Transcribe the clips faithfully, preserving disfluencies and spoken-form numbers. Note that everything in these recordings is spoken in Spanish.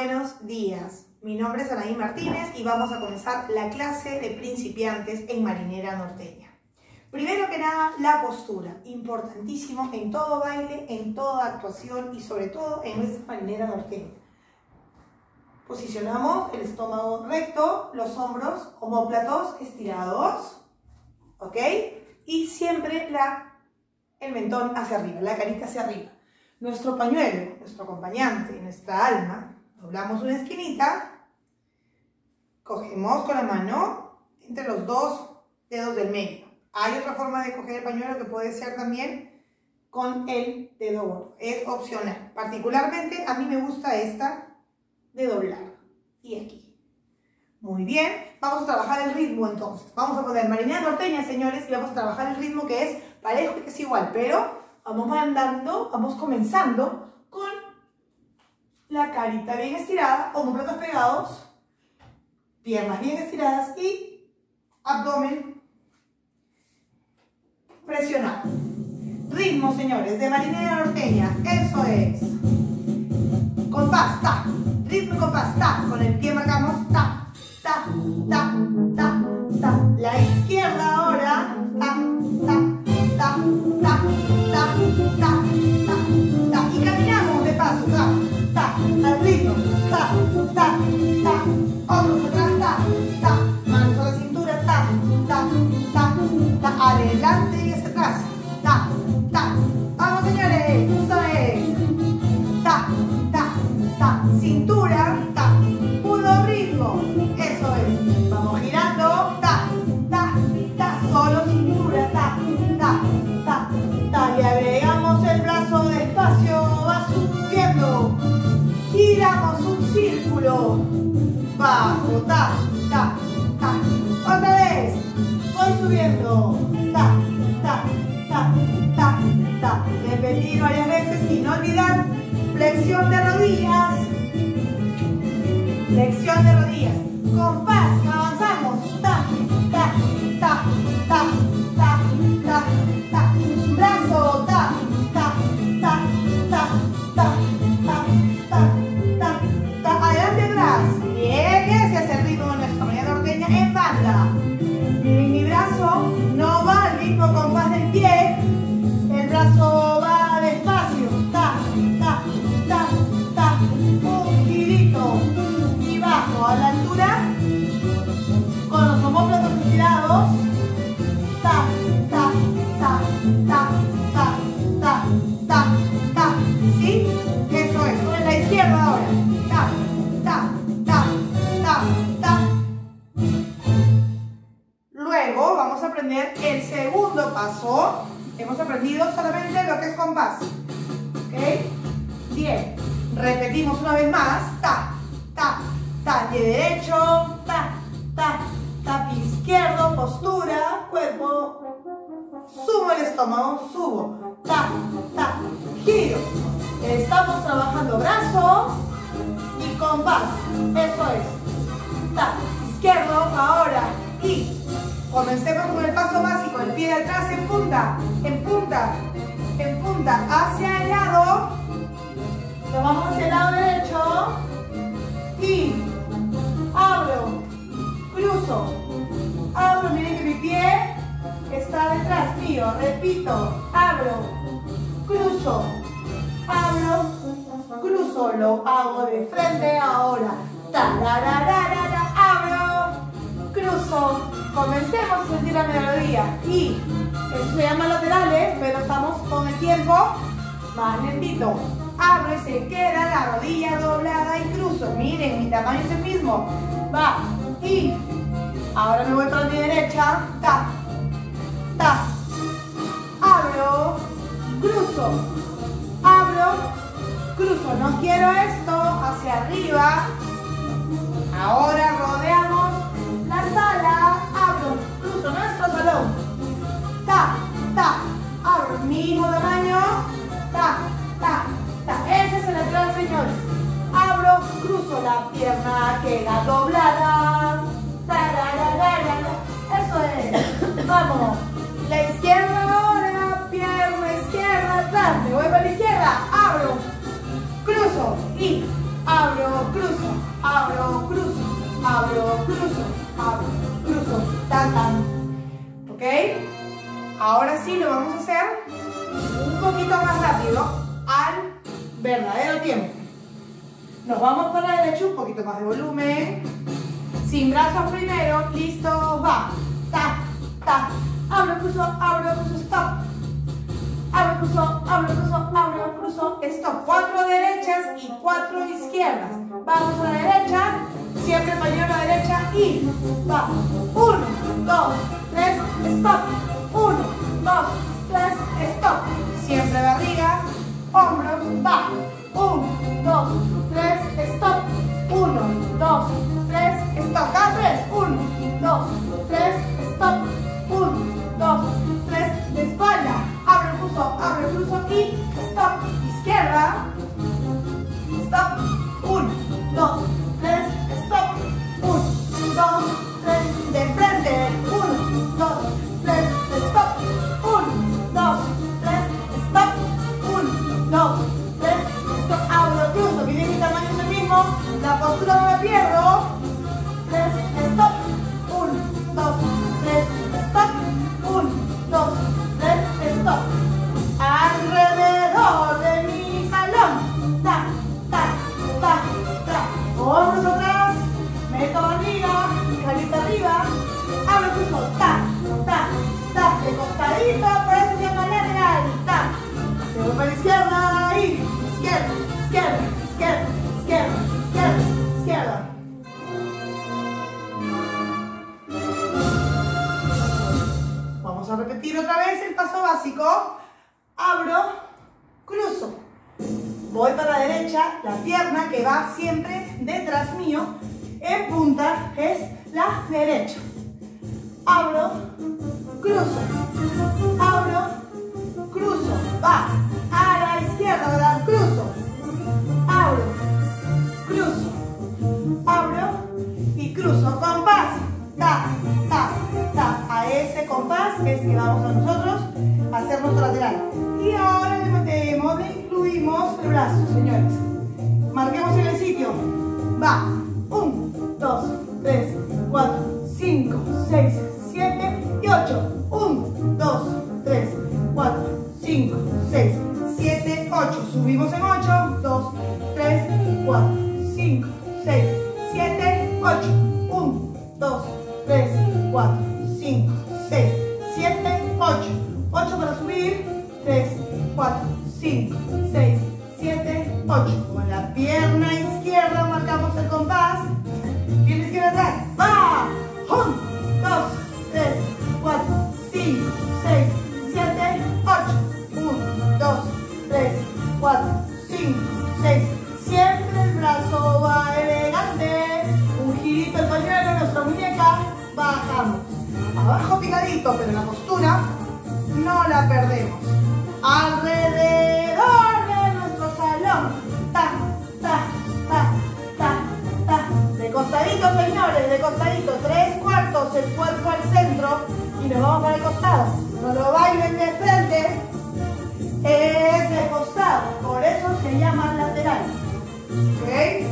Buenos días, mi nombre es Anaí Martínez y vamos a comenzar la clase de principiantes en marinera norteña. Primero que nada, la postura, importantísimo en todo baile, en toda actuación y sobre todo en nuestra marinera norteña. Posicionamos el estómago recto, los hombros omóplatos estirados, ¿ok? Y siempre la, el mentón hacia arriba, la carita hacia arriba. Nuestro pañuelo, nuestro acompañante, nuestra alma, doblamos una esquinita, cogemos con la mano entre los dos dedos del medio. Hay otra forma de coger el pañuelo que puede ser también con el dedo gordo, es opcional. Particularmente a mí me gusta esta de doblar. Y aquí. Muy bien, vamos a trabajar el ritmo entonces. Vamos a poner marinera norteña, señores, y vamos a trabajar el ritmo que es parejo y que es igual, pero vamos andando, vamos comenzando con la carita bien estirada, omóplatos pegados, piernas bien estiradas y abdomen presionado. Ritmo, señores, de marinera norteña, eso es. Compás, ta. Ritmo y compás, ta. Con el pie marcamos, ta, ta, ta, ta, ta. La izquierda ahora, ta, ta, ta, ta, ta, ta, ta, ta. Y caminamos de paso, ta, ta, al ritmo, ta, ta, ta. Hombros atrás, ta, ta. Manos a la cintura, ta, ta, ta, ta. Adelante y hacia atrás, ta, ta. Vamos, señores, eso es. Ta, ta, ta. Cintura, ta. Puro ritmo, eso es. Vamos girando, ta, ta, ta. Solo cintura, ta, ta, ta, ta. Le agregamos el brazo despacio, va subiendo. Giramos un círculo. Bajo, ta, ta, ta. Otra vez. Voy subiendo. Ta, ta, ta, ta, ta. Repetir varias veces y no olvidar flexión de rodillas. Flexión de rodillas. Compás, avanzamos. Ta, ta, ta, ta, ta, ta, ta. Brazo, ta, ta, ta, ta, ta, ta, ta, ta, ta. Adelante, atrás. Bien, ese es el ritmo de nuestra marinera norteña en banda. Miren, mi brazo no va al mismo compás del pie. El brazo va despacio. Ta, ta, ta, ta. Un girito. Y bajo a la altura. Con los omóplatos estirados. Ta, ta, ta, ta, ta, ta, ta, ta. ¿Sí? Eso es. Con la izquierda ahora. Ta, ta, ta, ta, ta. Luego vamos a aprender el segundo paso. Hemos aprendido solamente lo que es compás. ¿Ok? Bien. Repetimos una vez más. Ta, ta, ta. Pie derecho. Ta, ta, ta. Pie izquierdo. Postura. Cuerpo. Subo el estómago. Subo. Ta, ta. Giro. Estamos trabajando brazo y compás. Eso es. Ta. Izquierdo. Ahora. Y comencemos con el paso básico, el pie de atrás en punta, en punta, en punta, hacia el lado, nos vamos hacia el lado derecho, y abro, cruzo, abro, miren que mi pie está detrás mío, repito, abro, cruzo, abro, cruzo, lo hago de frente ahora, tararararara, abro, cruzo. Comencemos a sentir la melodía y eso se llama laterales, pero estamos con el tiempo más lentito. Abro y se queda la rodilla doblada y cruzo. Miren, mi tamaño es el mismo. Va y ahora me voy para mi derecha. Ta, ta. Abro, cruzo. Abro, cruzo. No quiero esto hacia arriba. Ahora rodeamos la sala, abro, cruzo nuestro salón, ta, ta, abro, mismo tamaño, ta, ta, ta, ese es el lateral, señores, abro, cruzo, la pierna queda doblada, ta, la, la, la, la, la. Eso es, vamos, la izquierda ahora, pierna izquierda, atrás, me voy para la izquierda, abro, cruzo y abro, cruzo, abro, cruzo, abro, cruzo, abro, cruzo, tan, tan. ¿Ok? Ahora sí lo vamos a hacer un poquito más rápido al verdadero tiempo. Nos vamos por la derecha, un poquito más de volumen. Sin brazos primero, listos, va. Ta, ta. Abro, cruzo, abro, cruzo, stop. Abro, cruzo, abro, cruzo, abro, cruzo, stop. Cuatro derechas y cuatro izquierdas. Vamos a la derecha, siempre pañuelo a la derecha y va. Uno, dos, tres, stop. Uno, dos, tres, stop. Siempre barriga, hombros, va. Uno, dos, tres, stop. Uno, dos, tres, stop. Cada tres. Uno, dos, tres, stop. Uno, dos, tres, de espalda. Abre, cruzo, abre, cruzo y stop. Izquierda. Stop. Uno, dos, tres, stop. Uno, dos, tres, de frente. Uno, dos, tres, stop. Uno, dos, tres, stop. Uno, dos, tres, stop. Abro, cruzo, miren mi tamaño es el mismo. La postura no la pierdo. Tres, stop. Uno, dos, tres, stop. Uno, dos, tres, stop. Alrededor de mi salón. Ta, ta, ta, ta. Hombros atrás. Meto barriga. Carita arriba. Abro, cruzo. Ta, ta, ta. De costadito, por eso se llama lateral. Ta. Se voy para la izquierda. Ahí. Izquierda, izquierda, izquierda, izquierda, izquierda, izquierda. Vamos a repetir otra vez el paso básico. Abro, cruzo. Voy para la derecha, la pierna que va siempre detrás mío, en punta, es la derecha. Abro, cruzo. Abro, cruzo. Va a la izquierda, ¿verdad? Cruzo. Abro, cruzo. Abro y cruzo. Compás. Ta, ta, ta. A ese compás es que vamos a nosotros a hacer nuestro lateral. Y ahora le metemos, le incluimos el brazo, señores. Marquemos en el sitio. Va. uno, dos, tres, cuatro, cinco, seis, siete y ocho. uno, dos, tres, cuatro, cinco, seis, siete, ocho. Subimos en ocho. dos, tres, cuatro, cinco, seis, siete, ocho. uno, dos, tres, cuatro, cinco, seis, siete, ocho. ocho para subir. tres, cuatro, cinco, seis, siete, ocho. Con la pierna izquierda marcamos el compás. Pierna izquierda atrás. Va. uno, dos, tres, cuatro, cinco, seis, siete, ocho. uno, dos, tres, cuatro, cinco, seis. Siempre el brazo va elegante. Un girito el pañuelo, nuestra muñeca. Bajamos. Abajo picadito, pero la postura no la perdemos. Alrededor de nuestro salón. Ta, ta, ta, ta, ta. De costadito, señores, de costadito. Tres cuartos, el cuerpo al centro. Y nos vamos para el costado. No lo bailen de frente. Es de costado. Por eso se llama lateral. ¿Ok?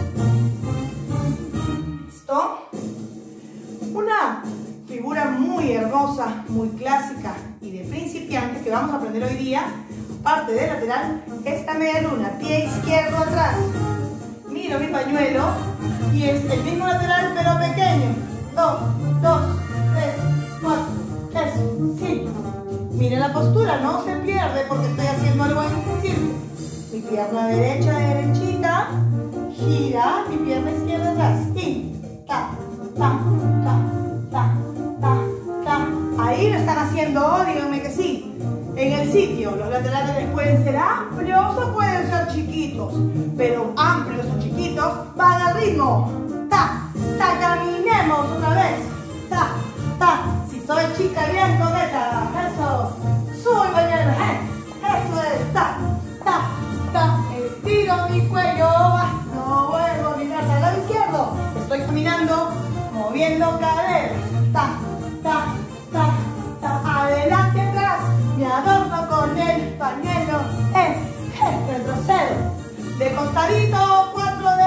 ¿Listo? Una figura muy hermosa, muy clásica y de principiantes que vamos a aprender hoy día, parte de lateral, es la media luna, pie izquierdo atrás. Miro mi pañuelo y es el mismo lateral pero pequeño. dos, dos, tres, cuatro, tres, cinco. Miren la postura, no se pierde porque estoy haciendo algo en círculo. Mi pierna derecha, derechita, gira, mi pierna izquierda atrás. Y ta, ta, ta, ta, ta, ta. Ahí lo están haciendo, díganme que sí. En el sitio, los laterales pueden ser amplios o pueden ser chiquitos, pero amplios o chiquitos van al ritmo. Ta, ta, caminemos otra vez. Ta, ta. Si soy chica bien coqueta, eso. Soy bañera, eh. Eso es. Ta, ta, ta. Estiro mi cuello. No vuelvo a mirar al lado izquierdo. Estoy caminando, moviendo caderas. Ta, ta, ta, ta. Adelante, atrás. Me adorno con el pañuelo. Eh, eh. Retrocedo. De costadito, cuatro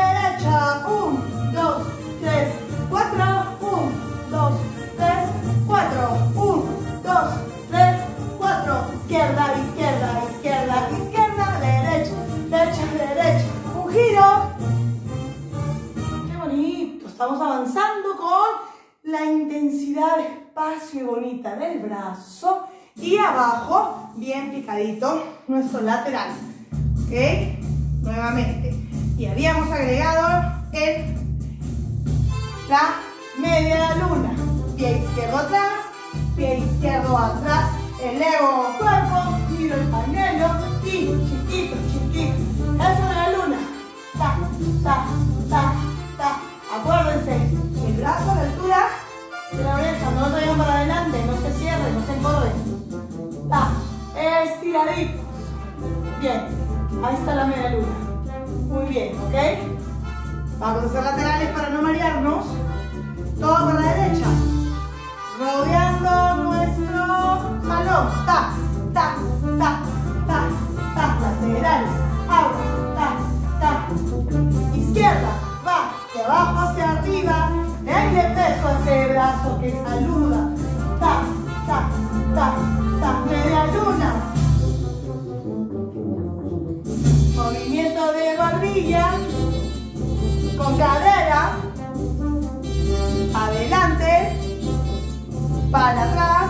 Estamos avanzando con la intensidad despacio y bonita del brazo. Y abajo, bien picadito, nuestro lateral. ¿Ok? Nuevamente. Y habíamos agregado el, la media luna. Pie izquierdo atrás, pie izquierdo atrás. Elevo cuerpo, miro el pañuelo y chiquito, chiquito. Eso de la luna. Ta, ta, ta, ta. Acuérdense, el brazo a la altura de la oreja, no lo traigan para adelante, no se cierren, no se encorven. Ta, estiraditos. Bien, ahí está la media luna. Muy bien, ¿ok? Vamos a hacer laterales para no marearnos. Todo con la derecha. Rodeando nuestro salón. Ta, ta, ta, ta, ta. Lateral. Abro. Ta, ta. Izquierda. Va de abajo hacia arriba. Denle peso a ese brazo que saluda. Ta, ta, ta, ta. Media luna. Movimiento de barbilla. Con cadera. Adelante. Para atrás.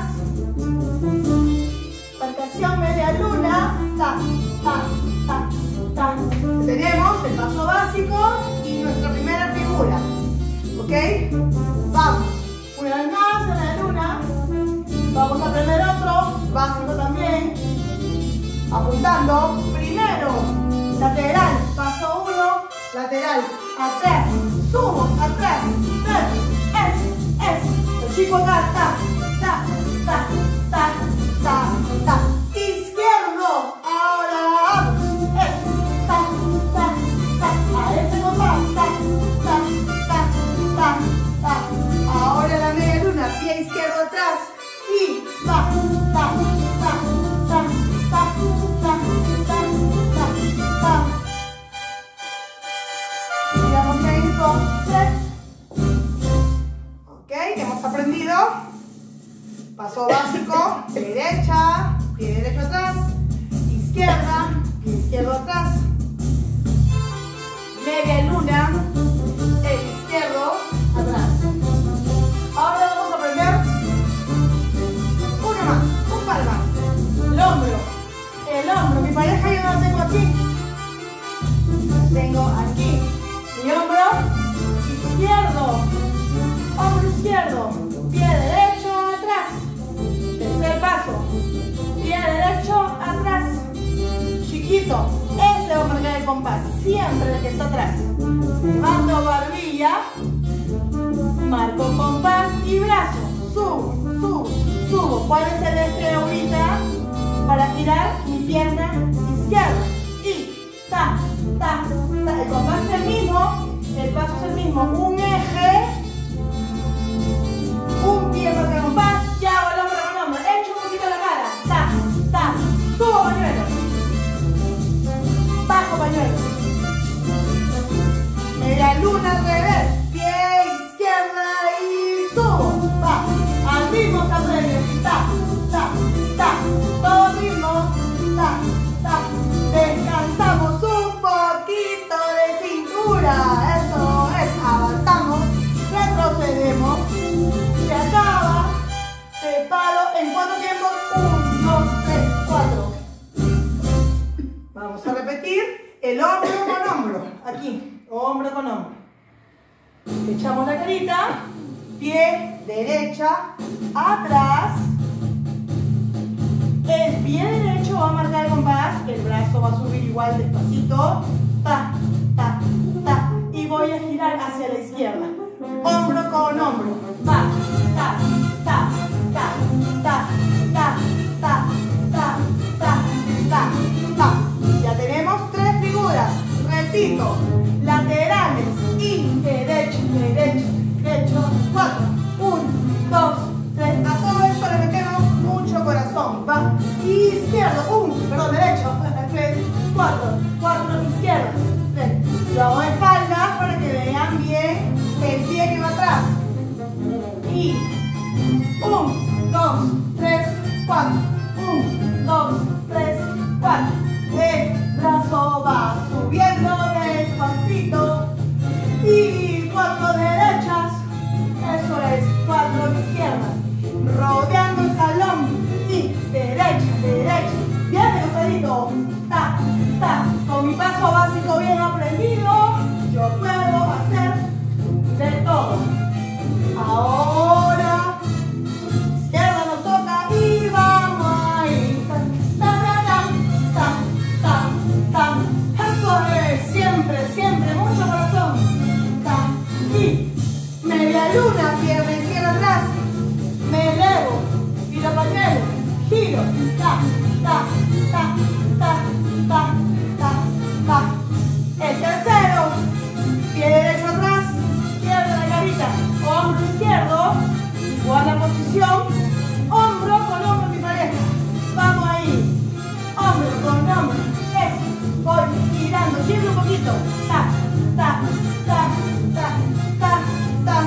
Marcación media luna. Ta, ta, ta, ta. Tenemos el paso básico y nuestra primera figura. ¿Ok? Vamos. Una vez más, media luna. Vamos a aprender otro. Básico también. Apuntando. Primero. Lateral. Paso uno. Lateral. Atrás. Subo. Atrás. Es. Es. El chico acá. Ta. Ta, ta, ta, ta, ta. Izquierdo. Ahora. Es. Ta, ta, ta. A ese compás. Ta, ta, ta, ta, ta. Ahora la media luna. Pie izquierdo atrás. Y ta, ta, ta, ta, ta, ta, ta, ta, ta. Y vamos a ir con tres. Ok, hemos aprendido. Paso básico, derecha, pie derecho atrás, izquierda, pie izquierdo atrás, media luna, el izquierdo atrás. Ahora vamos a aprender uno más, un par más. El hombro, el hombro, mi pareja yo no la tengo aquí, la tengo aquí. Mi hombro izquierdo, hombro izquierdo, pie derecho atrás. Tercer paso, pie derecho atrás, chiquito, ese va a marcar el compás, siempre el que está atrás. Levanto barbilla, marco compás y brazo, subo, subo, subo. ¿Cuál es el eje ahorita? Para girar mi pierna izquierda y ta, ta, ta. El compás es el mismo, el paso es el mismo, un eje, un pie marca el compás, y hago el hombro con hombro, echo un poquito la cara, ta, ta, subo pañuelo, bajo pañuelo, media luna al revés, pie izquierda y subo, va, al ritmo se aprende, ta, ta, ta, todo al ritmo, ta, ta, descansamos un poquito de cintura, eso es, avanzamos, retrocedemos, se acaba, te paro en cuatro tiempos, uno, dos, tres, cuatro. Vamos a repetir el hombro con hombro, aquí, hombro con hombro. Echamos la carita, pie derecha, atrás. El pie derecho va a marcar el compás, el brazo va a subir igual despacito, ta, ta, ta, y voy a girar hacia la izquierda. Hombro con hombro, va, ta, ta, ta, ta, ta, ta, ta, ta, ta, ta. Ya tenemos tres figuras, repito, laterales y derecho, derecho, derecho, cuatro, uno, dos, tres, a todo esto le metemos mucho corazón, va, izquierdo, uno, perdón, derecho, tres, cuatro, cuatro, izquierdo, tres, lo hago de espaldas para que vean bien el pie que va atrás, y uno, dos, tres, cuatro, uno, dos, tres, cuatro, el brazo va subiendo despacito, y cuatro, derecha, y media luna, pierna izquierda atrás, me elevo, giro pañuelo, giro, ta, ta, ta, ta, ta, ta, ta. El tercero, pie derecho atrás, izquierda la carita, hombro izquierdo, igual la posición, hombro con hombro mi pareja. Vamos ahí, hombro con hombro, eso, voy girando, siempre un poquito, ta, ta, ta, ta, ta, ta.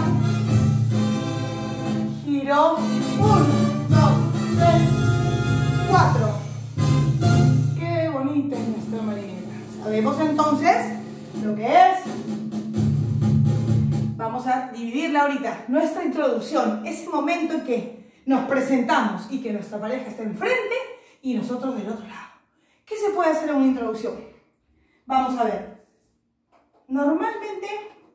Giro, uno, dos, tres, cuatro. Qué bonita es nuestra marinera. Sabemos entonces lo que es. Vamos a dividirla ahorita. Nuestra introducción, ese momento en que nos presentamos y que nuestra pareja está enfrente y nosotros del otro lado. ¿Qué se puede hacer en una introducción? Vamos a ver. Normalmente,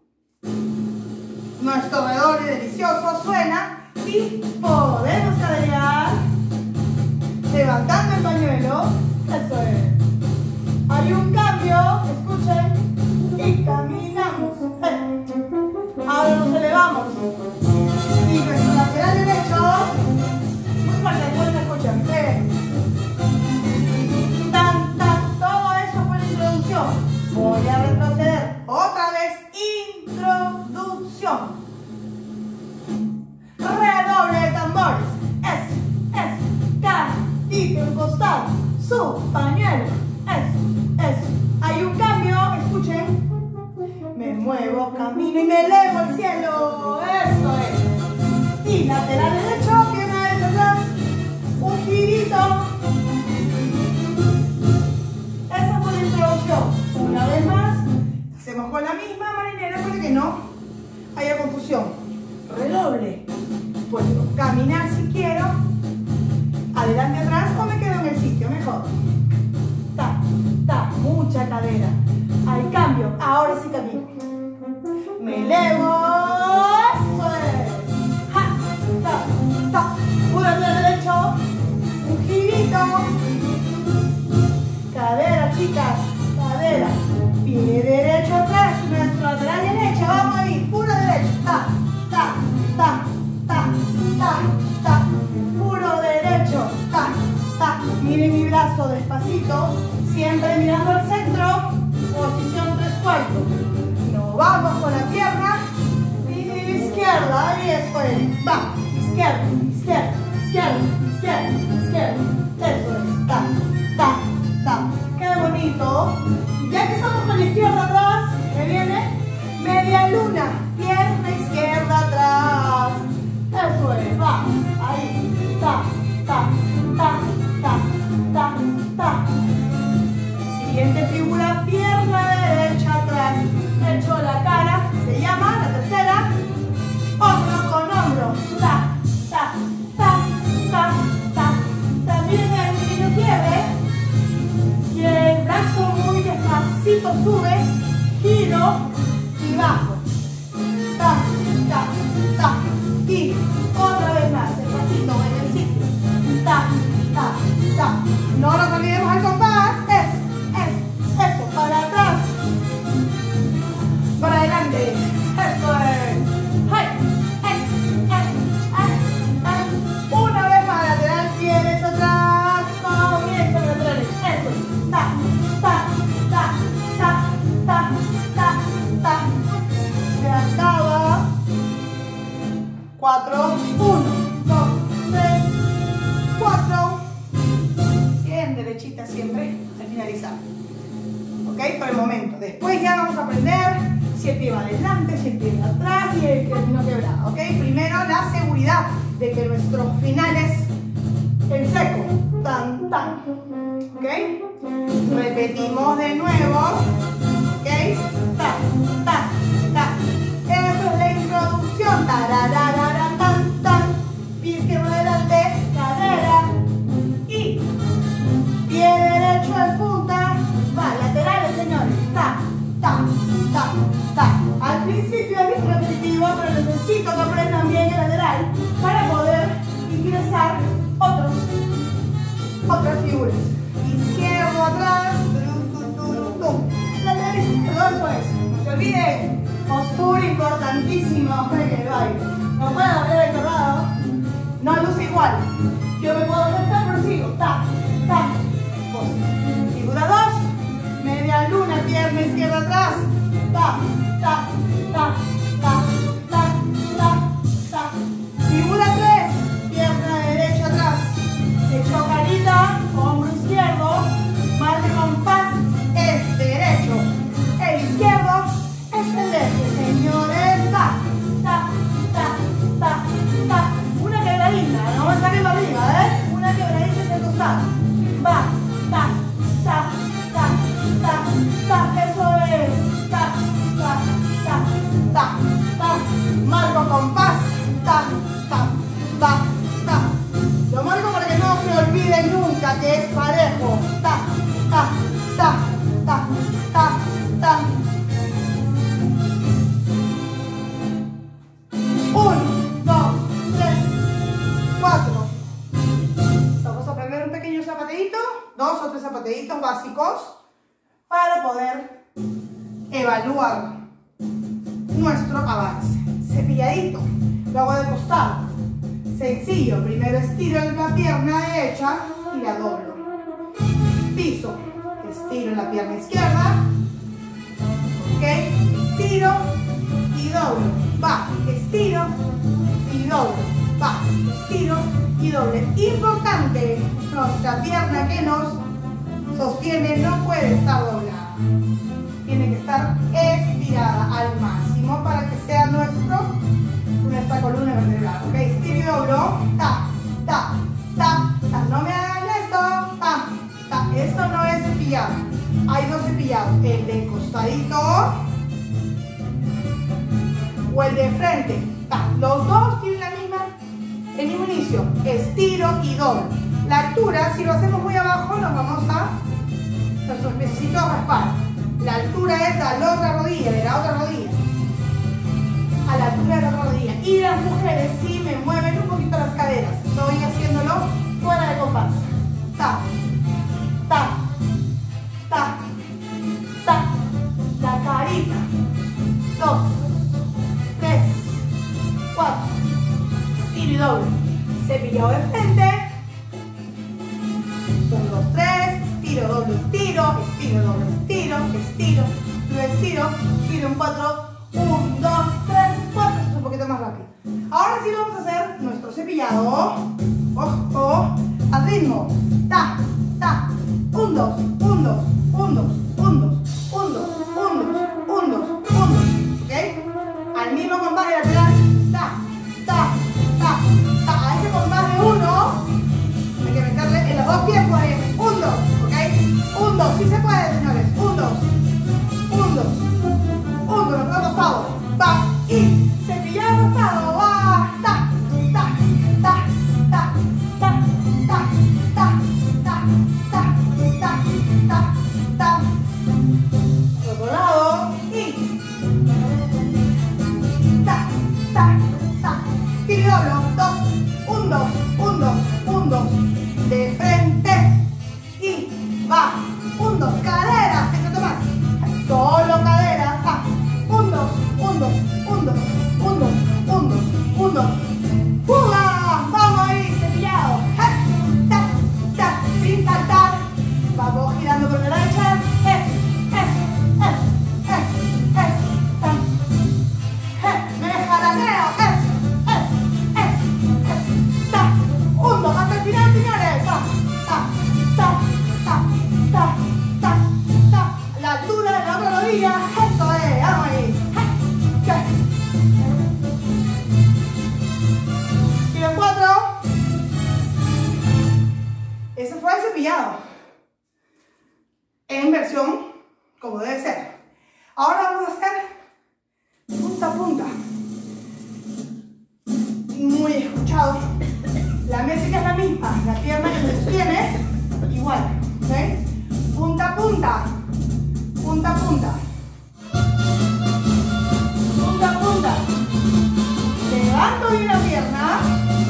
nuestro redoble delicioso suena y podemos caderear, levantando el pañuelo. Eso es. Hay un cambio, escuchen, y caminamos. Ahora nos elevamos. Y nuestro lateral derecho, muy fuerte, después me escuchan. Tan, tan, todo eso fue la introducción. Voy a retroceder. Otra vez, introducción. Redoble de tambores. Es, es, cadito en costado. Su pañuelo. Es, es. Hay un cambio, escuchen. Me muevo, camino y me elevo al cielo. Eso es. Y lateral derecho, pierna derecha atrás. Un girito. Esa fue la introducción. Una vez más, hacemos con la misma marinera para que no haya confusión. Redoble. Puedo caminar si quiero. Adelante, atrás o me quedo en el sitio, mejor. Ta, ta, mucha cadera. Hay cambio. Ahora sí camino. Me elevo. Eso es. Ja, ta, ta. Puro pie derecho. Un girito. Cadera, chicas. Cadera. Pie derecho atrás. Nuestro lateral derecho. Vamos a ir. Puro derecho. Ta, ta, ta, ta, ta, ta. Puro derecho. Ta, ta. Miren mi brazo despacito. Siempre mirando al centro. Posición tres cuartos. Nos vamos con la pierna izquierda. Ahí es, pues. Va. Izquierda, izquierda, izquierda, izquierda, izquierda. Eso es. Ta, ta, ta. Qué bonito. Y ya que estamos con la izquierda atrás, me viene media luna. Pierna izquierda atrás. Eso es. Va. Ahí. Ta, ta, ta, ta, ta, ta. Siguiente figura, pierna derecha atrás. Echo la cara, se llama la tercera. Hombro con hombro. Ta, ta, ta, ta, ta. También el pequeño quiebre. Y el brazo muy despacito sube. Giro y bajo. Ta, ta, ta. Y otra vez más, despacito en el sitio. Ta, ta, ta. No nos olvidemos el compás. Es. Eso, para atrás, para adelante, eso es, ¡ay! ¡ay! ¡ay! ¡ay! ¡ay! Una vez más, lateral, pie derecho atrás, comienza laterales, eso es, ta, ta, ta, ta, ta, ta, ta, se acaba, cuatro, uno, dos, tres, cuatro, bien derechita siempre, al finalizar. ¿Ok? Por el momento. Después ya vamos a aprender si el pie va adelante, si el pie va atrás y el que no quebrado. ¿Ok? Primero la seguridad de que nuestro final es en seco. Tan, tan. ¿Ok? Repetimos de nuevo. ¿Ok? Ta, ta, ta. Eso es la introducción. Tararara, tan, tan. Pie izquierdo adelante, cadera. Y pie derecho en punta. Va, laterales, señores. Ta, ta, ta, ta. Al principio es repetitivo, pero necesito que aprendan bien el lateral para poder ingresar otros, otras figuras. Izquierdo atrás. Tum, tum, tum, tum. Lateral izquierdo, eso es. No se olvide Postura importantísima para que el baile. No puedo haber entornado. No luce igual. Yo me puedo lanzar, pero sigo. Ta, ta. Figura dos. Media luna, pierna izquierda atrás. Ta, ta, ta, ta, ta, ta, ta. Figura tres. Pierna derecha atrás. Hecho carita, hombro izquierdo. Marca compás es derecho. El izquierdo es el derecho. Señores, ta, ta, ta, ta, ta. Una quebradita, no me saquen la arriba, ¿eh? Una quebradita hacia el costado. Va, ta, ta, ta, ta, ta. Eso es. Ta, ta, ta, ta, ta. Marco compás. Ta, ta, ta, ta. Lo marco para que no se olviden nunca que es parejo. Ta, ta, ta, ta, ta, ta. Uno, dos, tres, cuatro. Vamos a aprender un pequeño zapateíto, dos o tres zapateitos básicos para poder evaluar nuestro avance. Cepilladito, lo hago de costado. Sencillo, primero estiro la pierna derecha y la doblo. Piso, estiro la pierna izquierda. Ok, estiro y doblo. Va, estiro y doblo. Va, estiro y doble. Importante, nuestra pierna que nos sostiene no puede estar doblada. Tiene que estar estirada al máximo para que sea nuestro, nuestra columna vertebral. Ok, estiro y doblo. Ta, ta, ta, ta. No me hagan esto. Ta, ta. Esto no es cepillado. Hay dos cepillados. El de costadito o el de frente. Ta. Los dos tienen la misma, el mismo inicio. Estiro y doblo. La altura, si lo hacemos muy abajo, nos vamos a nuestros piecitos a raspar. La altura es a la otra rodilla, de la otra rodilla. A la altura de la otra rodilla. Y las mujeres sí me mueven un poquito las caderas. Estoy haciéndolo fuera de compás. Ta, ta, ta, ta. La carita. Dos, tres, cuatro. Estiro y doble. Cepillado de frente. Un, dos, tres. Estiro, doble, estiro. Estiro, doble, estiro. Estiro, lo estiro. Estiro en cuatro. Un, dos, tres, cuatro. Es un poquito más rápido. Ahora sí vamos a hacer nuestro cepillado. Ojo, al ritmo. Ta, ta. Un, dos, un, dos, un, dos, un, dos, un, dos, un, dos, un, dos, un, dos. ¿Ok? Al mismo compás de lateral. Ta, ta, ta, ta. A ese compás de uno hay que meterle en los dos tiempos. Ahí. Un, dos. ¿Ok? Un, dos. Sí se puede, señores. Un, dos. Un, dos. Un, dos. Nos costado. Va. Y cepillado costado. Va. Ta, ta, ta, ta, ta, ta, ta, ta, ta, ta, ta, ta. Otro lado. Y ta, ta, ta. Y doblo. Dos. Un, dos. Un, dos. Un, dos. De frente. Y va. Un, dos. Caderas. ¿Qué te más? Solo caderas. Va. Un, dos. Un, dos. Un, dos. Un, dos. Un, dos. Un, dos. ¡Fuga! Vamos ahí, cepillado. Ta, ta, sin saltar. Vamos girando por la derecha. Es, es, es, es, es. Ta. Me jalaneo. Es, es, es, es. Ta. Un, dos, hasta el final, señores. Ta, ta, ta, ta, ta, ta, ta. La altura de la otra rodilla. Eso es. Vamos ahí. Y en cuatro. Ese fue el cepillado. En versión como debe ser. Ahora vamos a hacer punta a punta. Muy escuchado. La métrica es la misma. La pierna que se sostiene, igual. ¿Ok? Punta a punta. Punta a punta. Punta a punta. Levanto bien la pierna.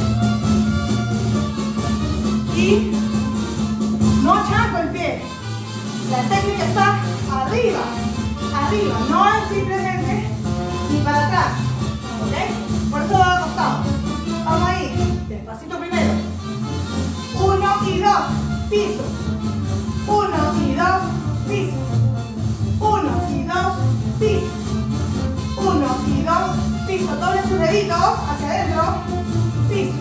Y no achaco el pie. La técnica está arriba. Arriba. No es simplemente atrás. ¿Ok? Por eso va acostado. Vamos ahí. Despacito primero. Uno y dos. Piso. Uno y dos. Piso. Uno y dos. Piso. Uno y dos. Piso. Doble sus deditos hacia adentro. Piso.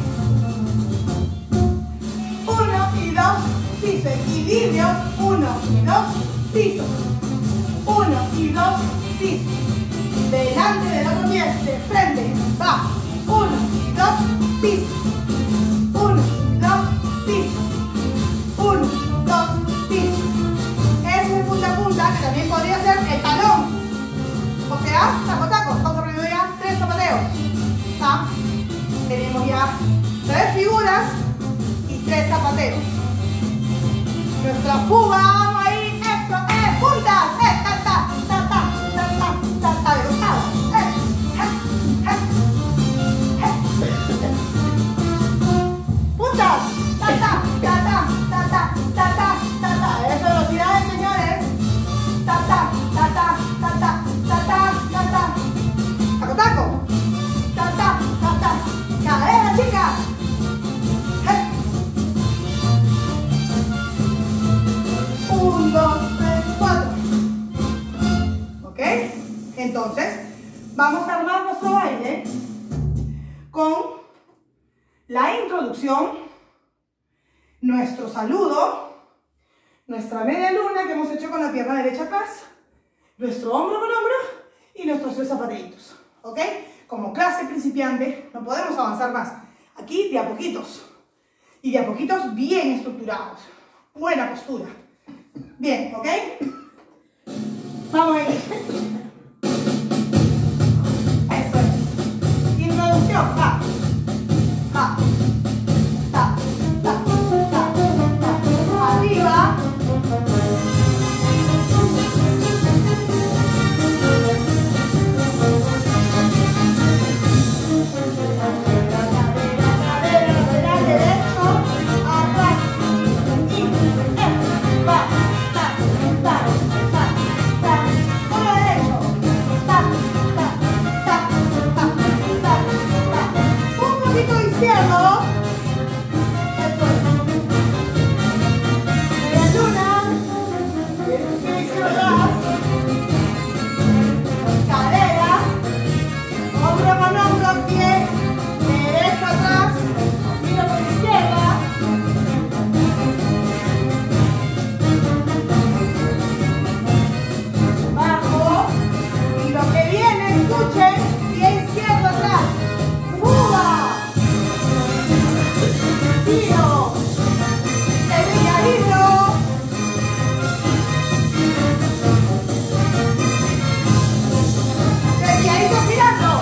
Uno y dos. Piso. Equilibrio. Uno y dos. Piso. Uno y dos. Piso. Delante del otro pie. De frente. Va. Uno y dos. Piso. Uno, dos, piso. Uno, dos, piso. Ese es el punta a punta, que también podría ser el talón. O sea, taco taco. Estamos aprendiendo ya tres zapateos. ¿Está? Tenemos ya tres figuras y tres zapateos. Nuestra fuga, vamos ahí. Eso, eh, puntas. Eh, ta, ta, ta, ta, ta, ta, ta, ta, de costado. Eh, eh, eh, eh. Puntas. Ta, ta, ta, ta, ta, ta, ta, ta, ta, ta. Eso, velocidades, señores. Ta, ta, ta, ta, ta, ta, ta, ta, ta, ta. Taco, taco. Ta, ta, ta, ta. Cadera, chicas. Eh. Un, dos, tres, cuatro. ¿Ok? Entonces, vamos a armar nuestro baile con la introducción, nuestro saludo, nuestra media luna que hemos hecho con la pierna derecha atrás, nuestro hombro con hombro y nuestros tres zapateitos. ¿Ok? Como clase principiante no podemos avanzar más. Aquí de a poquitos. Y de a poquitos bien estructurados. Buena postura. Bien, ¿ok? Vamos ahí. Eso es. Introducción. Va. Va. Ta. Ta. Ta. Ta. Arriba. Izquierdo. Eso es. Media luna. Pie izquierdo atrás. Cadera. Hombro con hombro. Pie derecho atrás. Miro por la izquierda. Bajo. Y lo que viene, escuchen. Pie izquierdo atrás. Fuga. Tiro, el Desviadito girando.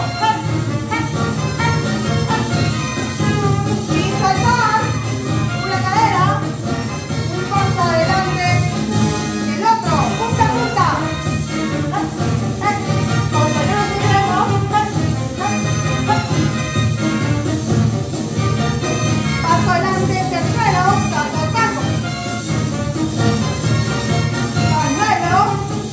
Sin saltar. Una cadera. Un paso adelante. El otro. Punta a punta. Compañeros de nuevo. Paso adelante, tercero, taco, taco. Pañuelo.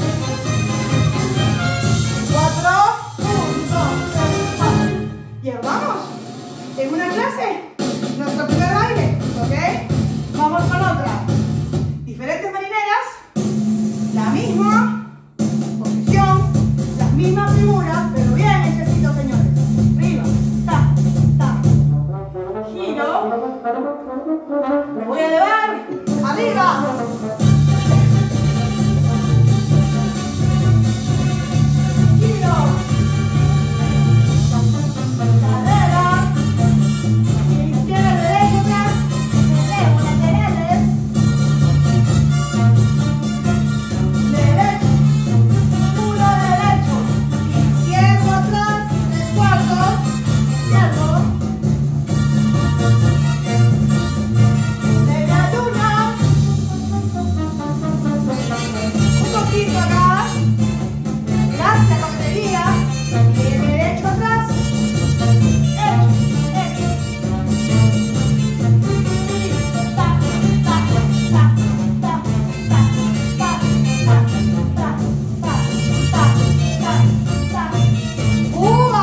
Cuatro, un, dos, tres, cuatro. Y ahora vamos. En una clase, nuestro primer baile, ¿ok? Vamos con otra. Diferentes marineras, la misma posición, las mismas figuras, pero bien hechecitos, señores. Arriba, ta, ta. Giro. Me voy a elevar. Arriba. Giro. Cadera. Izquierda, derecha. Elevo laterales. Derecho. Uno derecho. Izquierdo atrás. Tres cuartos. Izquierdo. Media luna. Un poquito acá. Gracias, coquetería. Pie derecho atrás. Hecho, hecho. Y ta, ta, ta, ta, ta, ta, ta, ta, ta, ta, ta, ta, ta. ¡Uva!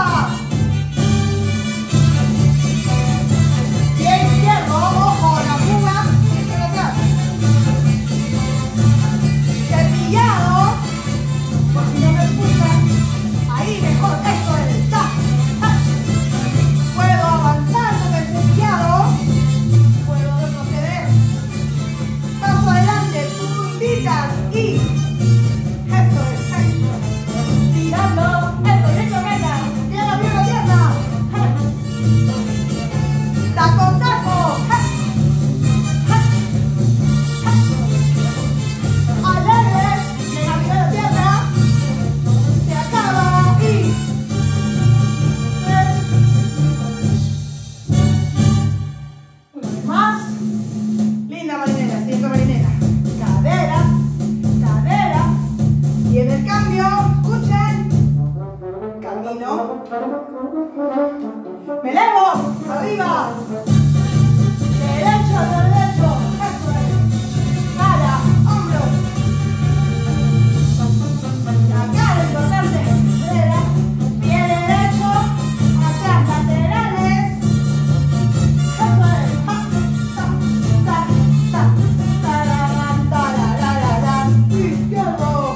camino. Me elevo, arriba. Derecho, derecho. Eso es. Cara, hombro. La cara es importante. Pie derecho. Atrás, laterales. Eso es. Ta, ta, ta, ta, ta, la, la, la, la. Izquierdo.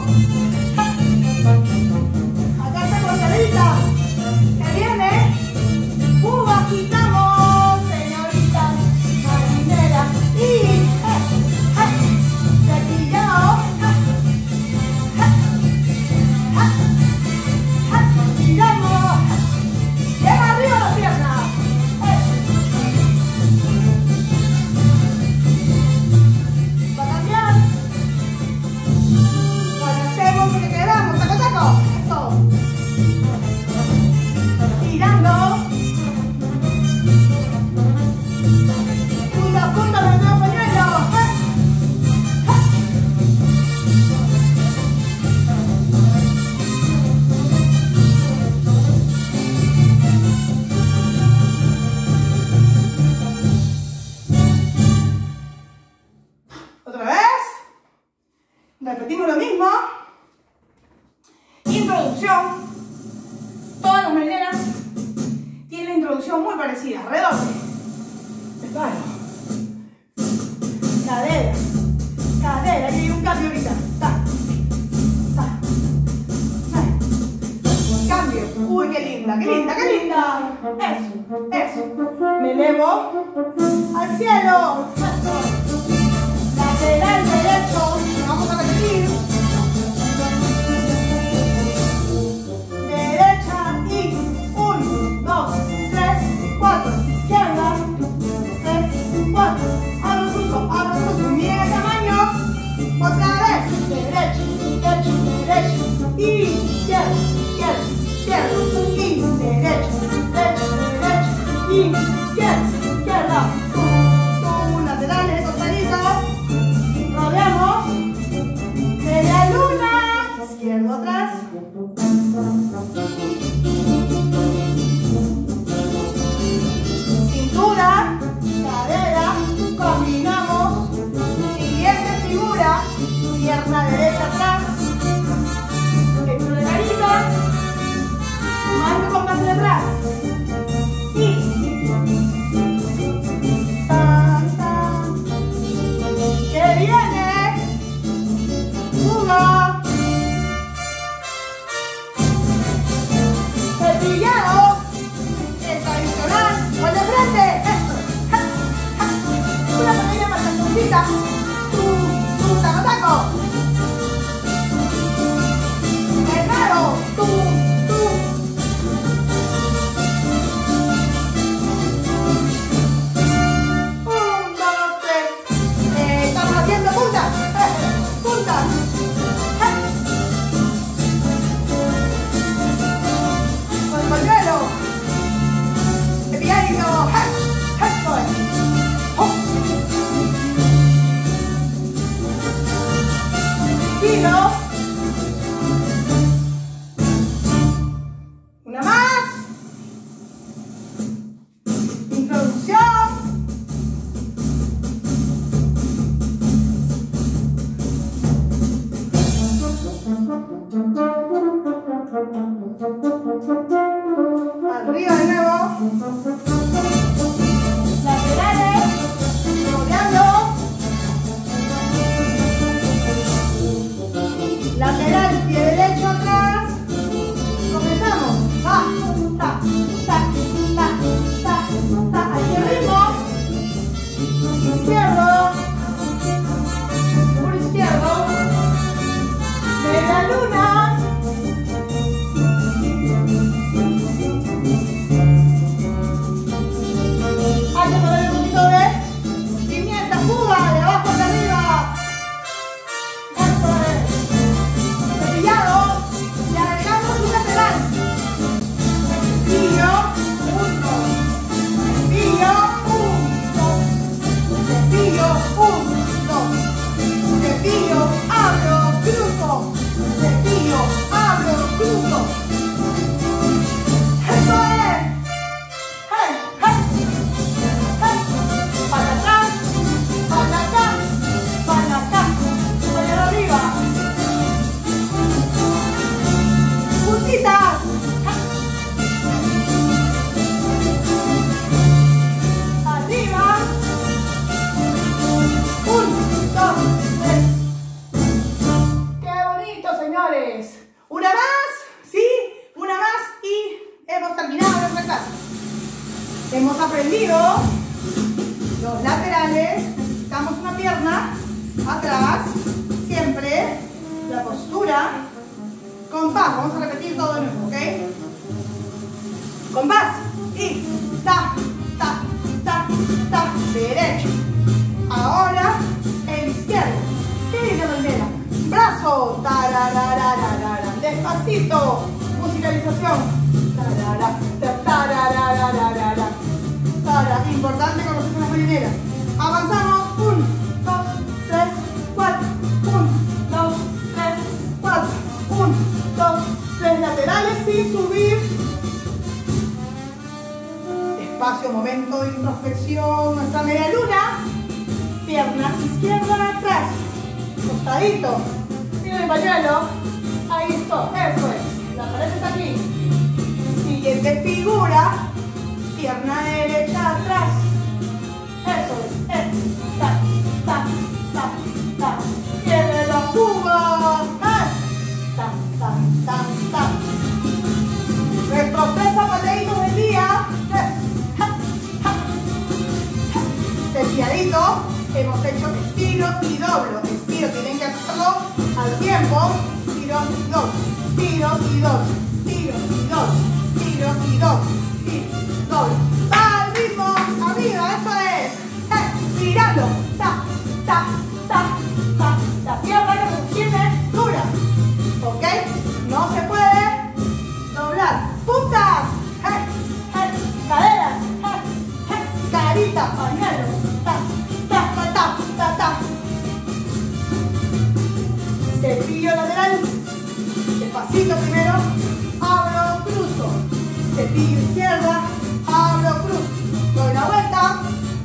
Acá está cortadita. Que viene. Uh, agitamos, señorita marinera. Y eh, eh, cepillado. Eh, eh, eh, eh, giramos. Llega arriba las piernas. Eh. Va a cambiar. Bueno, hacemos lo que queramos. Taco, taco. Eso. Girando. Punta, punta del nuevo pañuelo. Eh. Otra vez. Repetimos lo mismo. Introducción. Todas las marineras tienen la introducción muy parecida. Redoble. Espalda. Cadera. Cadera. Y hay un cambio ahorita. Ta. Ta. Ta. Cambio. Uy, qué linda, qué linda, qué linda. Eso, eso. Me elevo al cielo. Eso. Lateral derecho. Vamos a repetir. Derecha y uno, dos, tres, cuatro. Izquierda. Tres, cuatro. Abro cruzo, abro cruzo. Miren el tamaño. Otra vez. Derecha, derecha, derecha. Y izquierda, izquierda, izquierda. Y derecha, derecha, derecha. Y izquierda, izquierda. Tú, tú, laterales de costadito. Rodeamos. Media luna. Izquierdo atrás. Cintura, cadera, combinamos. Siguiente figura, pierna derecha atrás. Pecho de carita. Mano con base de atrás. Y tan, tan. Que viene. Fuga. Cepillado. El tradicional. Con de frente. Esto. Ja, ja. Una pequeña masajoncita. Tú, tú, taco, taco. De nuevo. Tú, tú. Un, dos, tres. Eh, estamos haciendo puntas. Eh, puntas. Ja. Con el pañuelo. Cepilladito. Ja. Esto es. Oh. Giro. Una más. Introducción. Arriba de nuevo. Laterales. Rodeando. Lateral, pie derecho atrás. Comenzamos. Va. Ta, ta, ta, ta, ta. Hacia el ritmo. Izquierdo. Por izquierdo. Media luna. Hemos aprendido los laterales, necesitamos una pierna atrás, siempre la postura, compás, vamos a repetir todo de nuevo, ¿ok? Compás, y ta, ta, ta, ta, derecho. Ahora el izquierdo, ¿qué dice bandera? Brazo, tarararararara, despacito, musicalización, tarara, tarararararara, tarara, importante conocer las marineras. Avanzamos, uno, dos, tres, cuatro, uno, dos, tres, cuatro, uno, dos, tres, laterales sin subir. Espacio, momento de introspección, nuestra media luna, pierna izquierda atrás, costadito, miren el pañuelo, ahí está, eso es, la pared está aquí. Siguiente figura, pierna derecha atrás, eso es, eh, ta, ta, ta, ta, tiene la fuga, ta, ta, ta, ta, ta. Nuestros tres zapateaditos del día, cepilladito, hemos hecho estiro y doblo. Estiro, tienen que hacerlo al tiempo. Estiro y doblo, estiro y doblo, estiro y doblo, estiro y doblo, estiro y doblo. Va al ritmo, arriba, eso es. Eh, girando, ta, ta, ta, ta. La pierna que se tiene dura, ¿ok? No se puede doblar. Puntas, eh, eh, caderas, eh, eh, carita, pañuelo. Ta, ta, ta, ta, ta, ta. Cepillo lateral. Despacito primero. Abro, cruzo. Cepillo izquierda. Abro, cruzo. Doy la vuelta.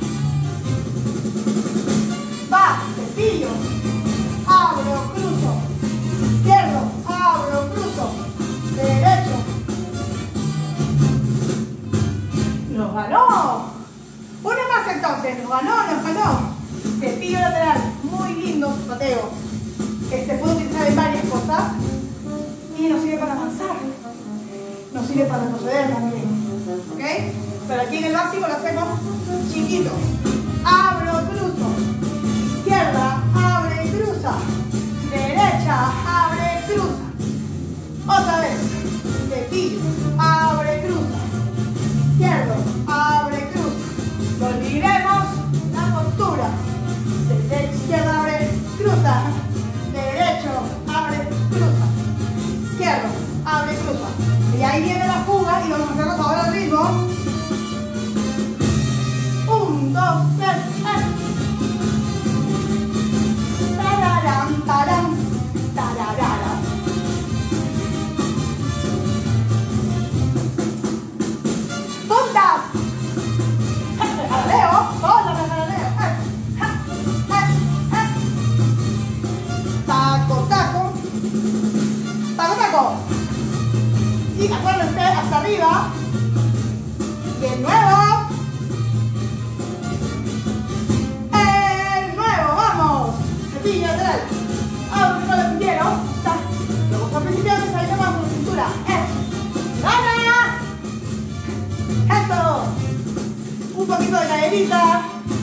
Va, cepillo. Abro, cruzo. Izquierdo. Abro, cruzo. Derecho. Nos ganó. Una más entonces, nos ganó, nos ganó. Cepillo lateral, muy lindo zapateo, que se puede utilizar en varias cosas y nos sirve para avanzar, nos sirve para retroceder también, ¿ok? Pero aquí en el básico lo hacemos chiquito. Abro, cruzo, izquierda, abre y cruza, derecha, abre, cruza. Otra vez, cepillo, abre, cruza, izquierdo, abre, cruza. No olvidemos la postura. Derecha, izquierda, abre, cruza. Derecho, abre, cruza. Izquierdo, abre, cruza. Y ahí viene la fuga y vamos a hacerlo ahora al ritmo. Un, dos, tres, eh. Tararán, tarán, tararara. Puntas. Jaleo, hola, jaleo, eh, eh, eh. Taco, taco, taco, taco. Y acuérdense, hasta arriba. De nuevo. El nuevo, vamos. Cepillo lateral. Abro con el cinturero. Luego está principiando y salimos con la cintura. Eso. ¡Gana! Eso. Un poquito de caderita.